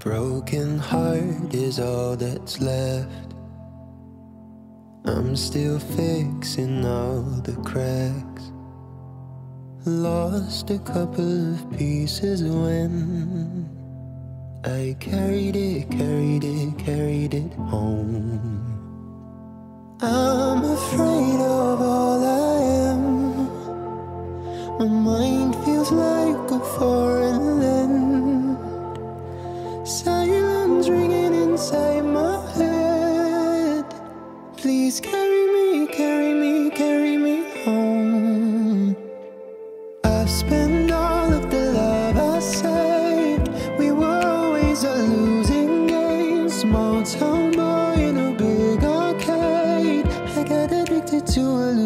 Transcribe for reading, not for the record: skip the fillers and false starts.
broken heart is all that's left. I'm still fixing all the cracks. Lost a couple of pieces when I carried it home. I'm afraid of all I am. My mind feels like a foreign land. Silence ringing inside my head. Please carry me home. I've spent all of the love I saved. We were always a losing game. Small town boy in a big arcade. I got addicted to a